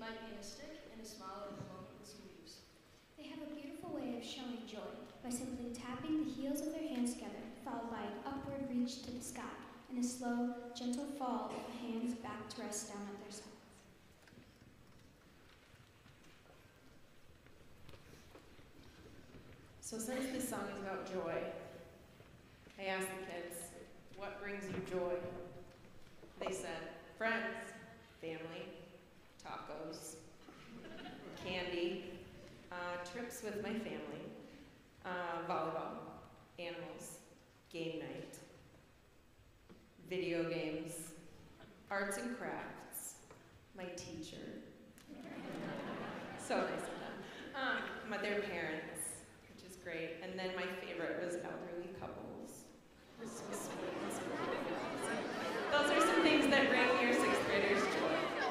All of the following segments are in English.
might be in a stick, in a smile, or in a moment with some leaves. They have a beautiful way of showing joy by simply tapping the heels of their hands together, followed by an upward reach to the sky, and a slow, gentle fall of the hands back to rest down at their sides. So since this song is about joy, I asked the kids, what brings you joy? They said, friends, family, tacos, candy, trips with my family, volleyball, animals, game night, video games, arts and crafts, my teacher, so nice of them, their parents, which is great, and then my favorite was elderly couples. They're so sweet. So those are some things that bring your sixth graders joy.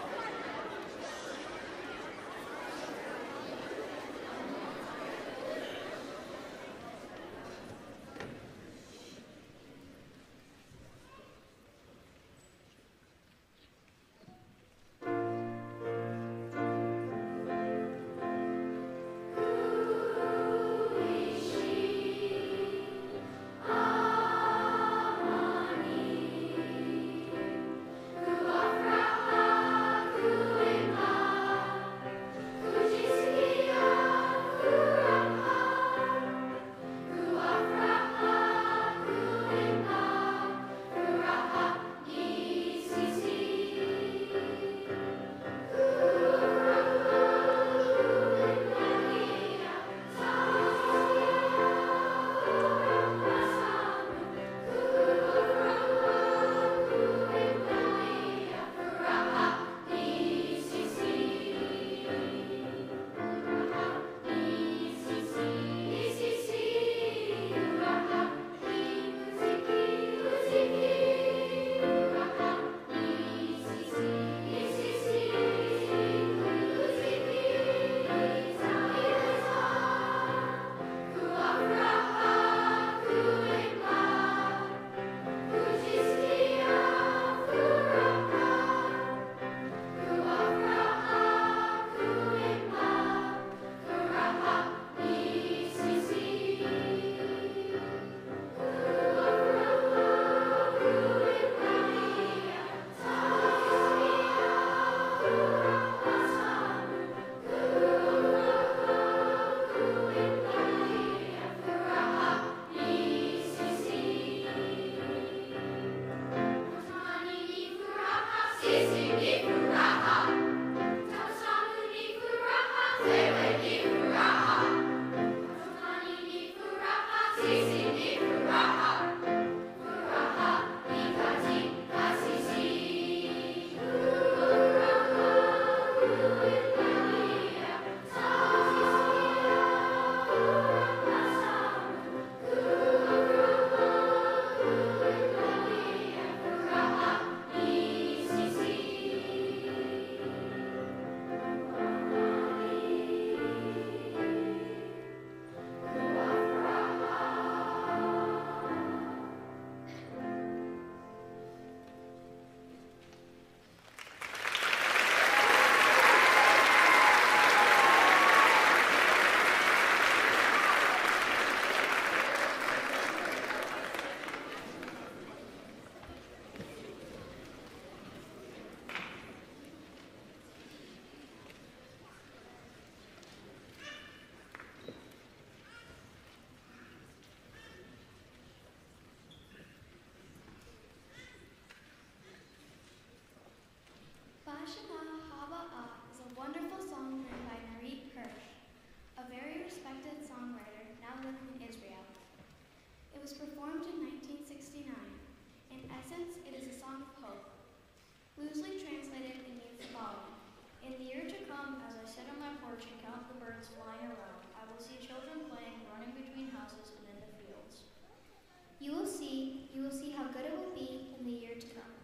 was performed in 1969. In essence, it is a song of hope. Loosely translated, it means the following. In the year to come, as I sit on my porch and count the birds flying around, I will see children playing, running between houses and in the fields. You will see how good it will be in the year to come.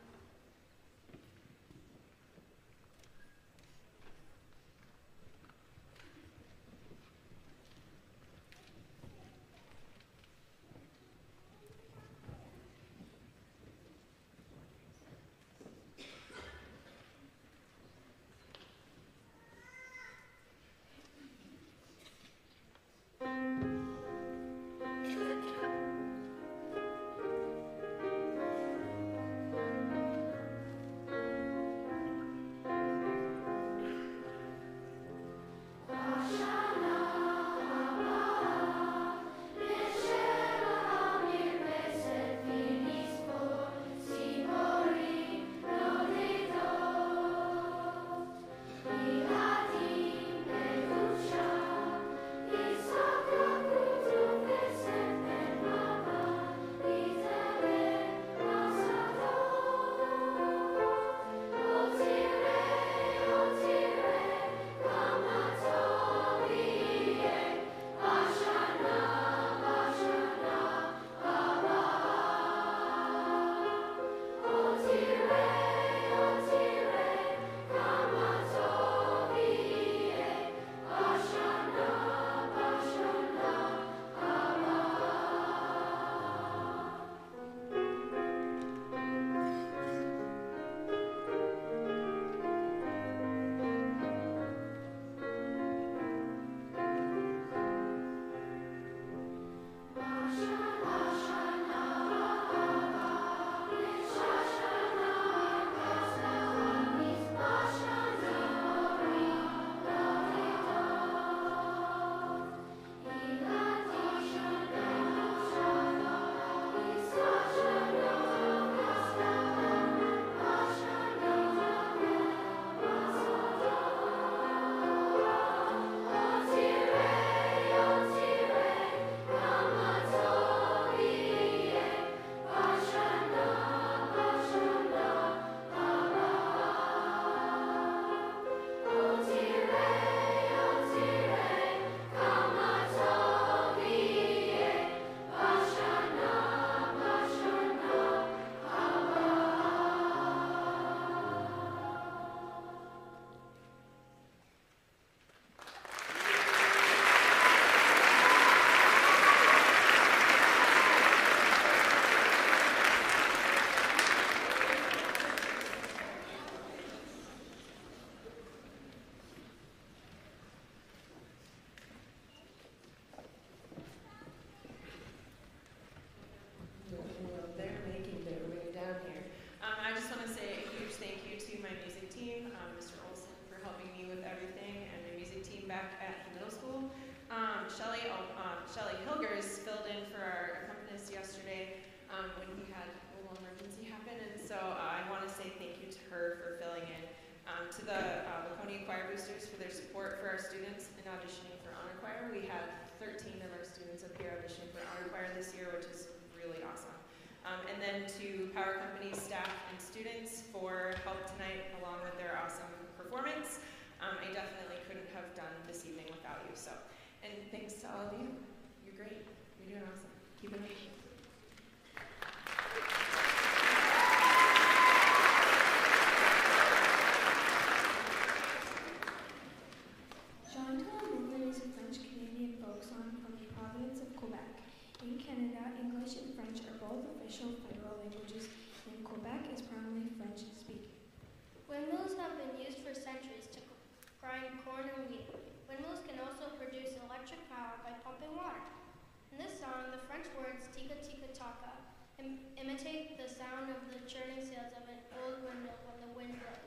when he had a little emergency happen. And so I want to say thank you to her for filling in. To the Waconia Choir Boosters for their support for our students in auditioning for Honor Choir. We had 13 of our students up here auditioning for Honor Choir this year, which is really awesome. And then to Power Company's staff and students for help tonight along with their awesome performance. I definitely couldn't have done this evening without you. So, and thanks to all of you. You're great. You're doing awesome. Keep it up. In Canada, English and French are both official federal languages, and Quebec is primarily French-speaking. Windmills have been used for centuries to grind corn and wheat. Windmills can also produce electric power by pumping water. In this song, the French words tika tika taka imitate the sound of the churning sails of an old windmill when the wind blows.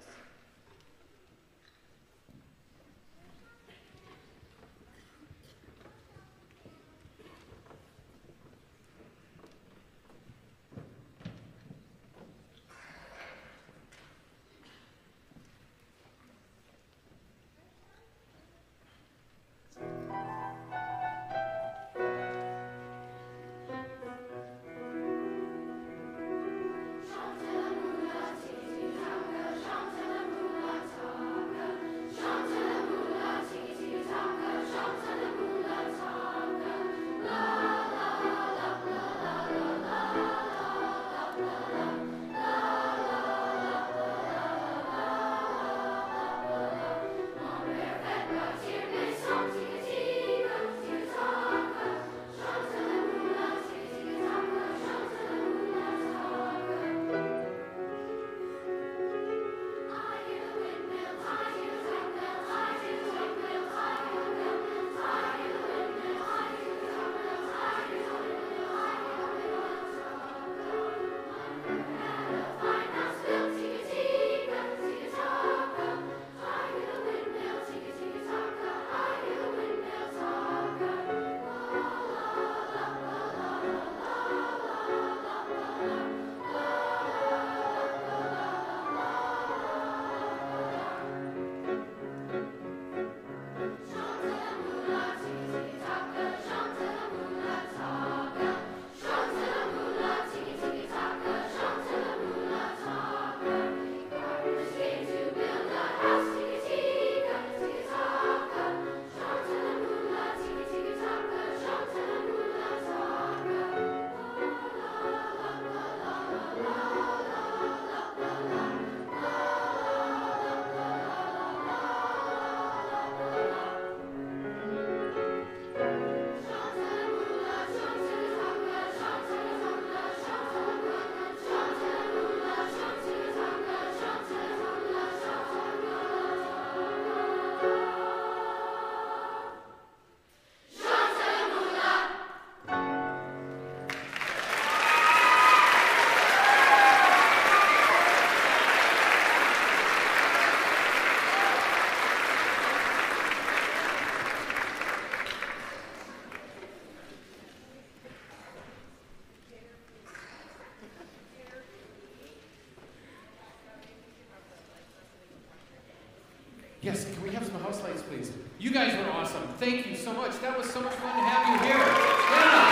Yes, can we have some house lights, please? You guys were awesome. Thank you so much. That was so much fun to have you here. Yeah.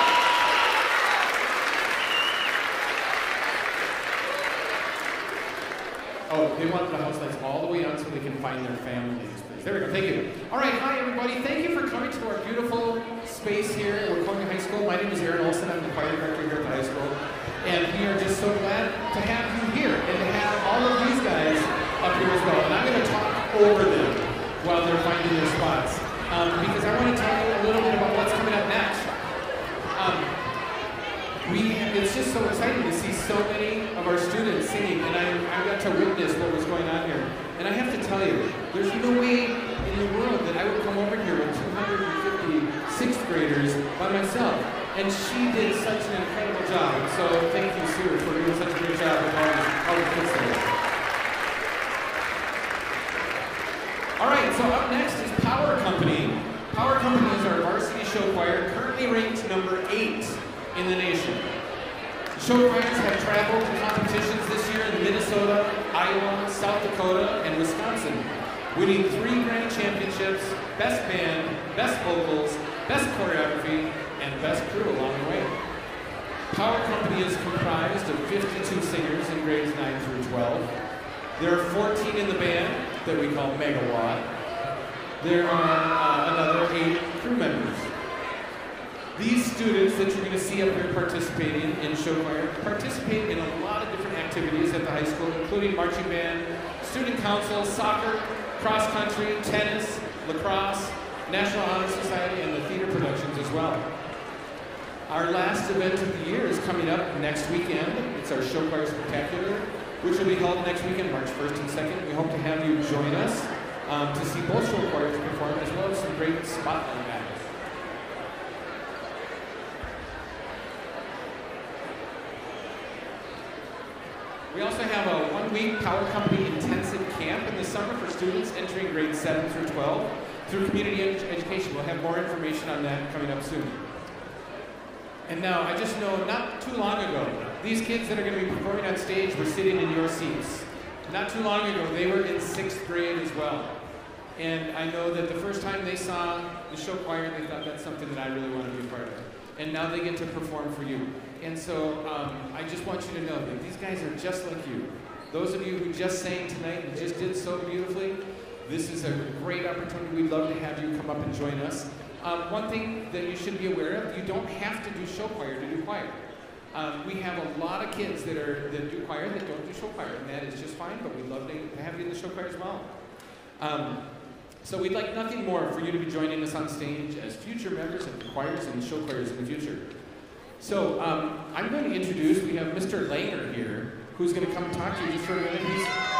Oh, they wanted the house lights all the way on so they can find their families, please. There we go. Thank you. All right, hi, everybody. Thank you for coming to our beautiful space here at Waconia High School. My name is Aaron Olson. I'm the choir director here at the high school. And we are just so glad to have you here and to have all of these guys up here as well. And I'm going to talk over them while they're finding their spots. Because I want to tell you a little bit about what's coming up next. It's just so exciting to see so many of our students singing, and I got to witness what was going on here. And I have to tell you, there's no way in the world that I would come over here with 250 sixth graders by myself. And she did such an incredible job. So thank you, Sue, for doing such a great job with all the kids today. All right, so up next is Power Company. Power Company is our varsity show choir, currently ranked number 8 in the nation. Show choirs have traveled to competitions this year in Minnesota, Iowa, South Dakota, and Wisconsin, winning 3 grand championships, best band, best vocals, best choreography, and best crew along the way. Power Company is comprised of 52 singers in grades 9 through 12. There are 14 in the band that we call Megawatt. There are another 8 crew members. These students that you're going to see up here participating in show choir participate in a lot of different activities at the high school, including marching band, student council, soccer, cross country, tennis, lacrosse, National Honor Society, and the theater productions as well. Our last event of the year is coming up next weekend. It's our Show Choir Spectacular, which will be held next weekend, March 1st and 2nd. We hope to have you join us to see both show choirs perform, as well as some great spotlight acts. We also have a 1-week Power Company intensive camp in the summer for students entering grades 7 through 12 through community education. We'll have more information on that coming up soon. And now, I just know not too long ago, these kids that are going to be performing on stage were sitting in your seats. Not too long ago, they were in 6th grade as well. And I know that the first time they saw the show choir, they thought that's something that I really want to be a part of. And now they get to perform for you. And so I just want you to know that these guys are just like you. Those of you who just sang tonight and just did so beautifully, this is a great opportunity. We'd love to have you come up and join us. One thing that you should be aware of, you don't have to do show choir to do choir. We have a lot of kids that do choir that don't do show choir, and that is just fine, but we'd love to have you in the show choir as well. So we'd like nothing more for you to be joining us on stage as future members of the choirs and the show choirs in the future. So I'm going to introduce, we have Mr. Langer here, who's going to come and talk to you just for a minute.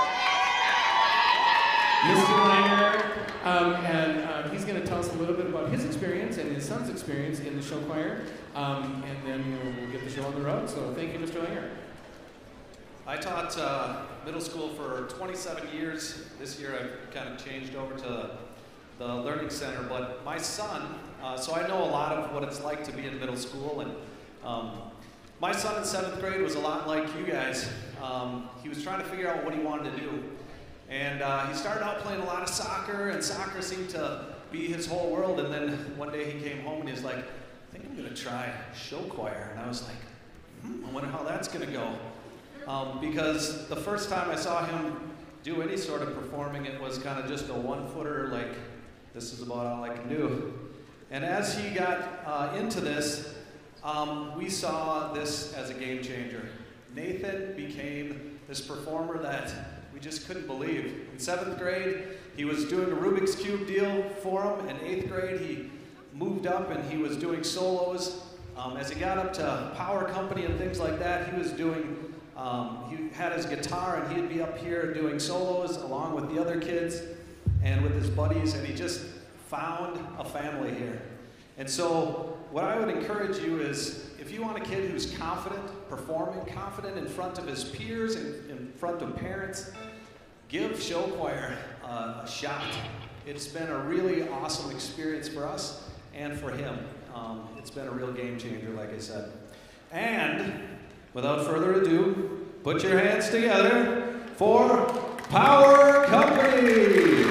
Mr. Langer, and he's going to tell us a little bit about his experience and his son's experience in the show choir, and then we'll get the show on the road. So thank you, Mr. Langer. I taught middle school for 27 years. This year I've kind of changed over to the Learning Center, but my son, so I know a lot of what it's like to be in middle school, and my son in 7th grade was a lot like you guys. He was trying to figure out what he wanted to do. And he started out playing a lot of soccer, and soccer seemed to be his whole world. And then one day he came home and he's like, I think I'm going to try show choir. And I was like, I wonder how that's going to go. Because the first time I saw him do any sort of performing, it was kind of just a one-footer, like, this is about all I can do. And as he got into this, we saw this as a game changer. Nathan became this performer that we just couldn't believe. In 7th grade, he was doing a Rubik's Cube deal for him. In 8th grade, he moved up and he was doing solos. As he got up to Power Company and things like that, he was doing, he had his guitar and he'd be up here doing solos along with the other kids and with his buddies, and he just found a family here. And so what I would encourage you is, if you want a kid who's confident, performing, confident in front of his peers and in front of parents, give show choir a shot. It's been a really awesome experience for us and for him. It's been a real game changer, like I said. And without further ado, put your hands together for Power Company!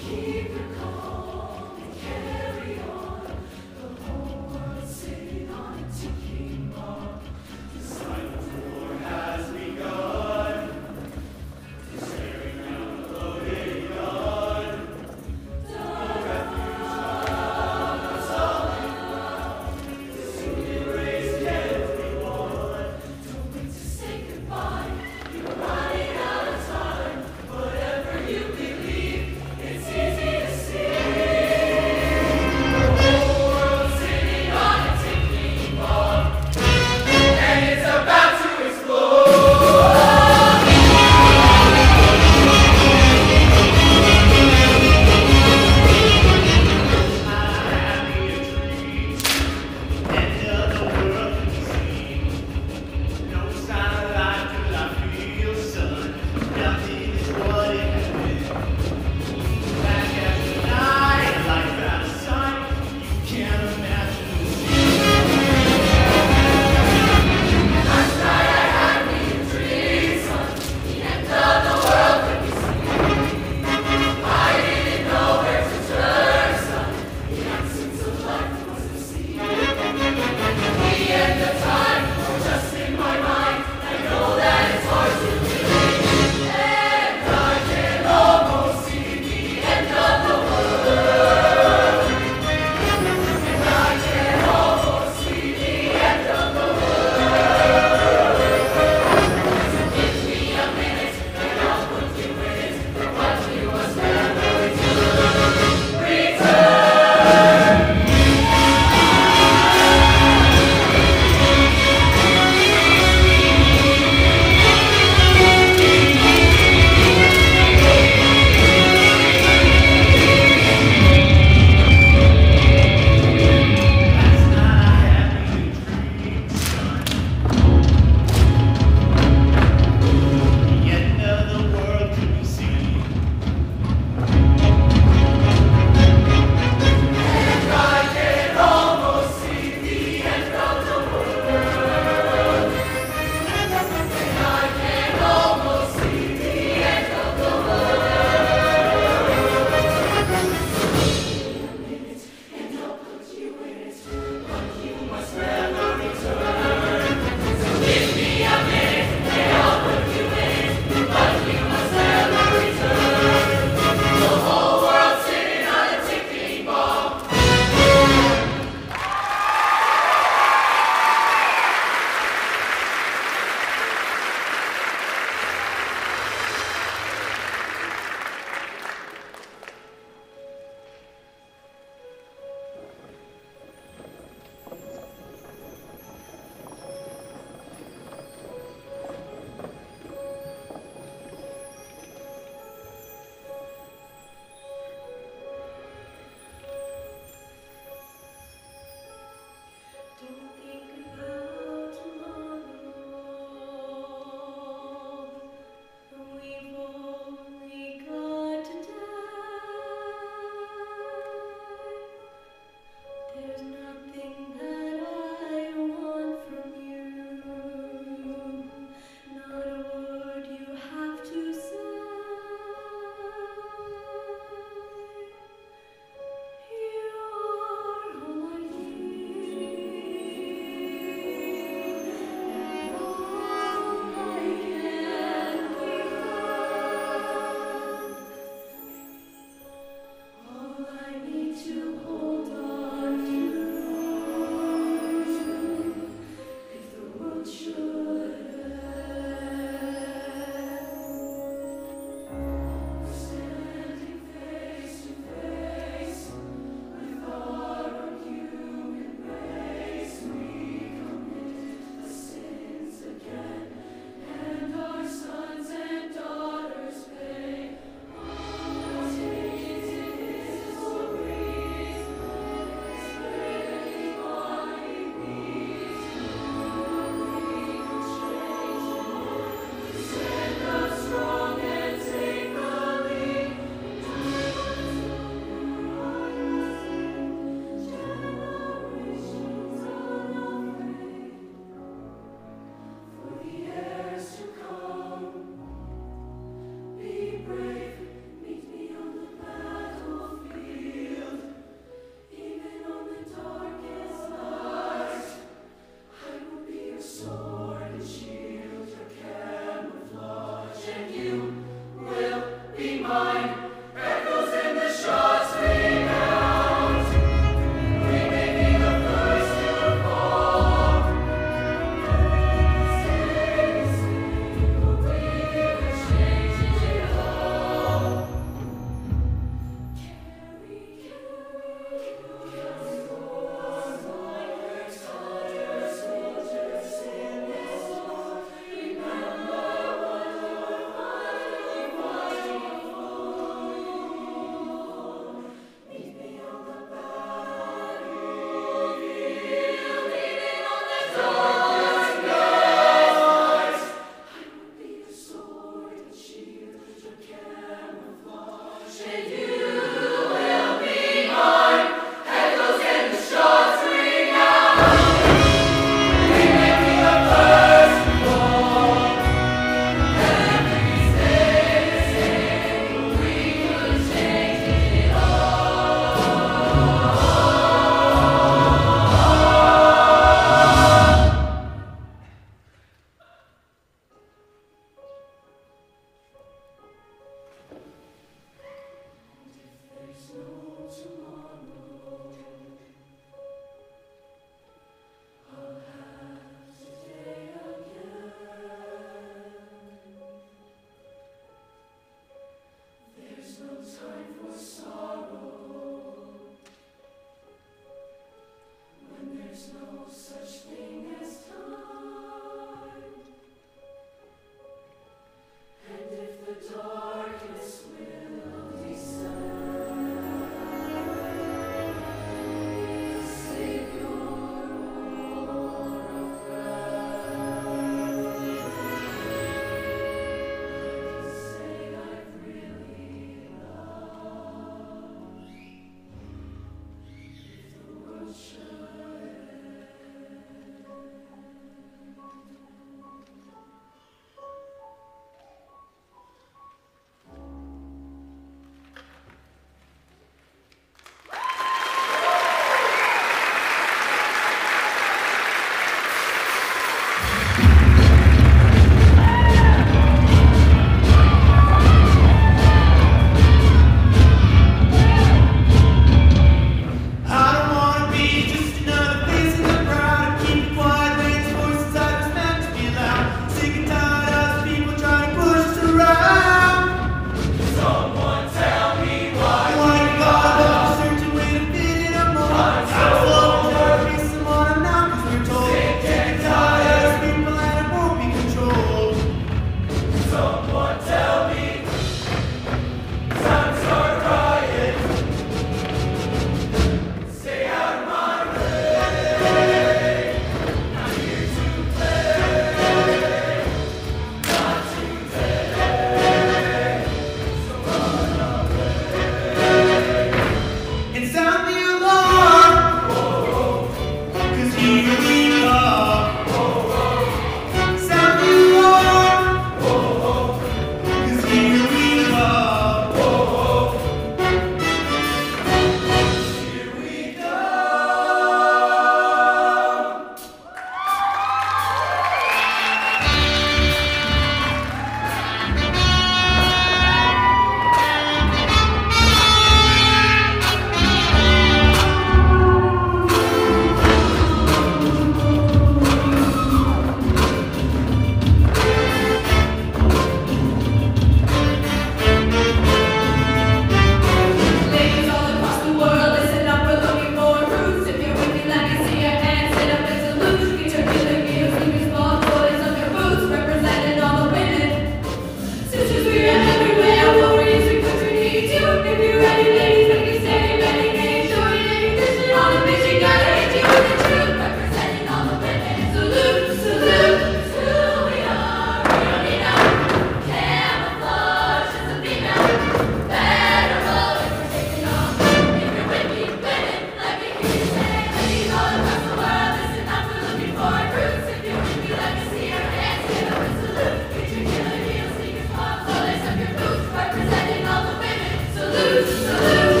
Salute, salute.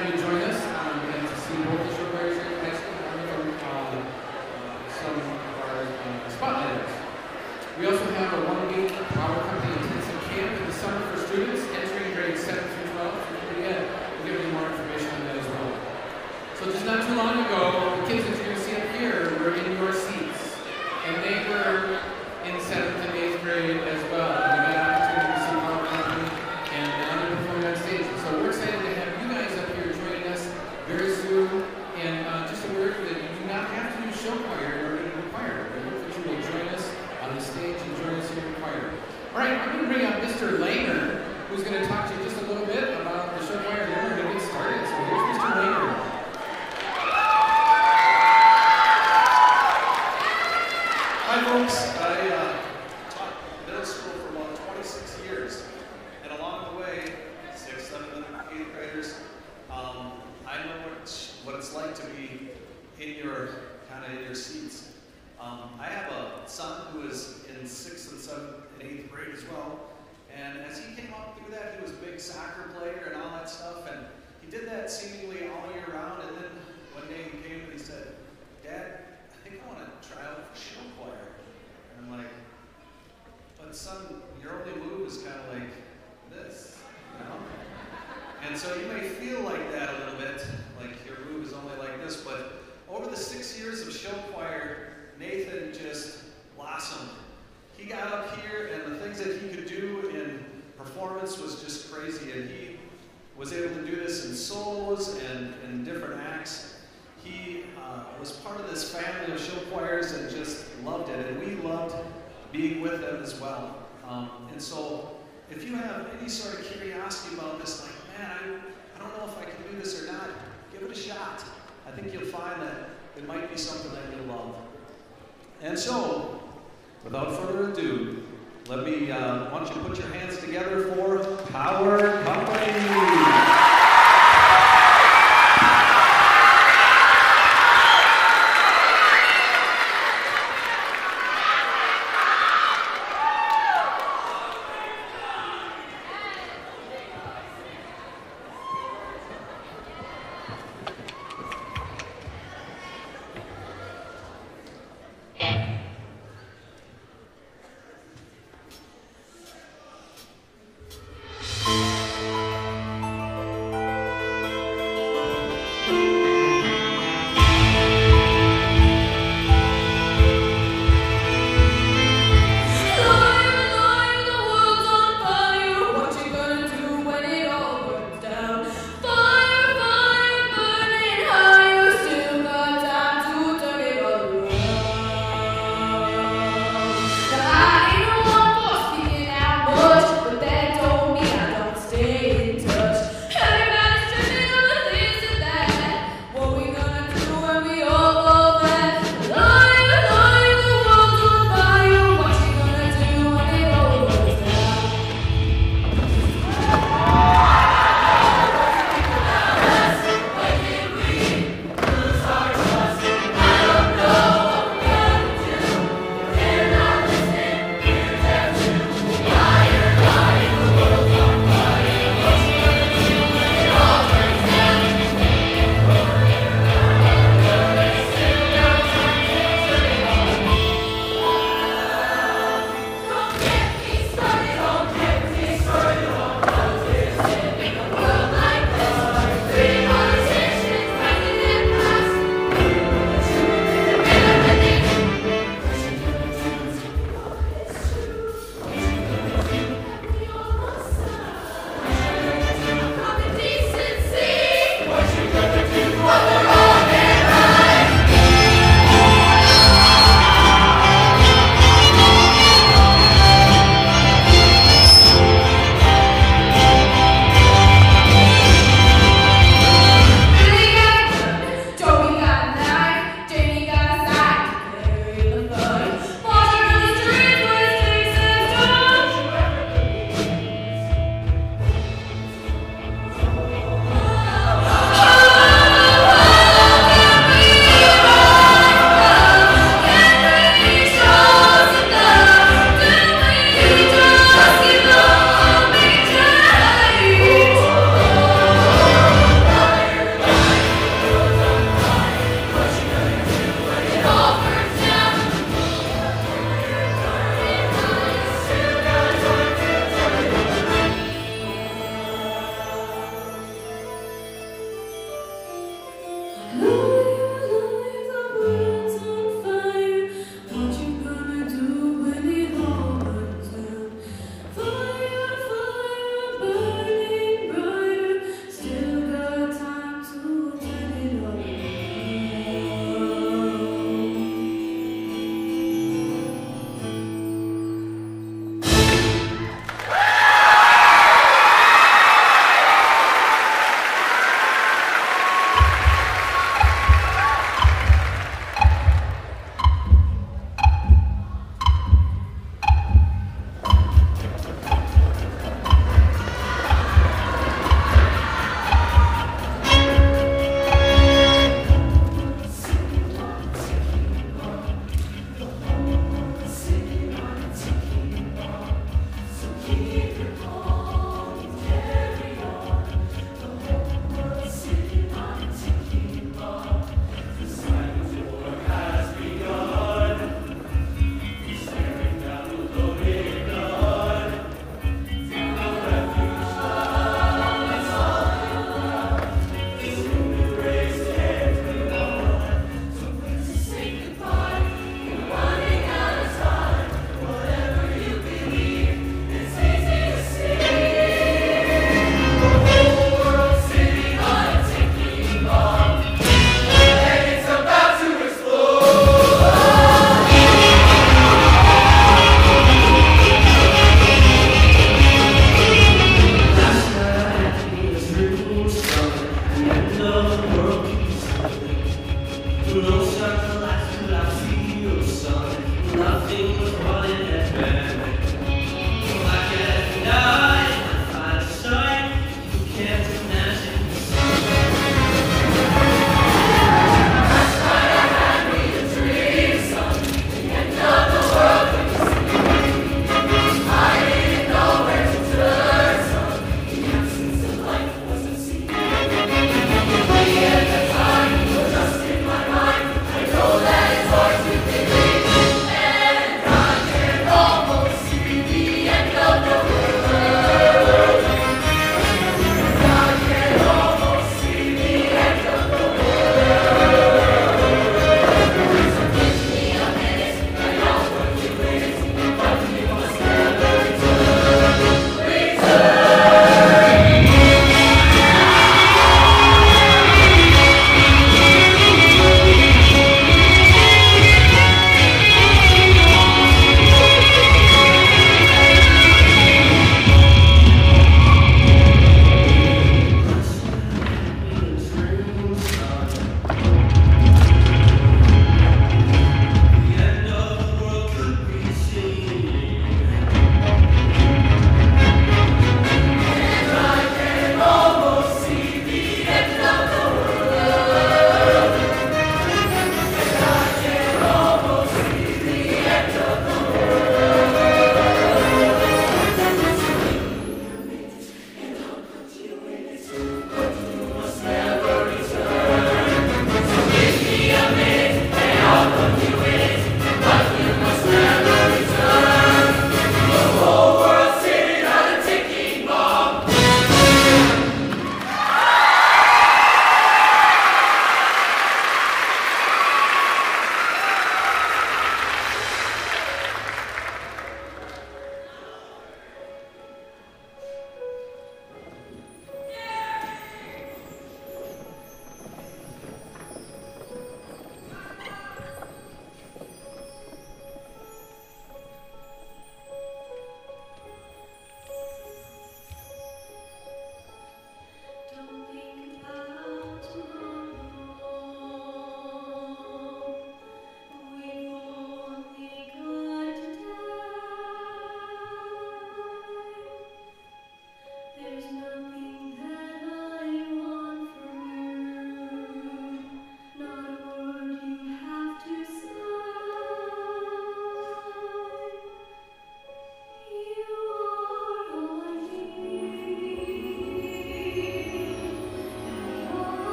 have you join us and to see both the show choirs here at high school and from some of our spotlighters. We also have a one-week Power Company intensive camp in the summer for students entering grades 7 through 12. We'll give you more information on that as well. So just not too long ago, the kids that you're going to see up here were in your seats. And they were in 7th and 8th grade as well. And we got an opportunity to see Power Company and now they're performing on stage. So we're excited to have you guys up here joining us very soon. And just a word that you do not have to do show choir in order to do choir. We hope that you will join us on the stage and join us in the choir. All right, I'm going to bring up Mr. Langer, who's going to talk to you just a little bit about the show choir. Then we're going to get started. So here's Mr. Langer. Hi folks, I taught middle school for about 26 years, and along the way, 6th, 7th, and 8th graders, I know what it's like to be in your seats. I have a son who is in 6th and 7th and 8th grade as well, and as he came up through that, he was a big soccer player and all that stuff, and he did that seemingly all year round, and then one day he came and he said, "Dad, I think I want to try out for show choir." And I'm like, "But son, your only move is kind of like this, you know?" And so you may feel like that a little bit, like your move is only like this, but over the 6 years of show choir, Nathan just blossomed. He got up here and the things that he could do in performance was just crazy, and he was able to do this in solos and in different acts. He was part of this family of show choirs and just loved it, and we loved being with them as well. And so if you have any sort of curiosity about this, like, man, I don't know if I can do this or not, give it a shot. I think you'll find that it might be something that you'll love. And so, without further ado, let me, why don't you put your hands together for Power Company.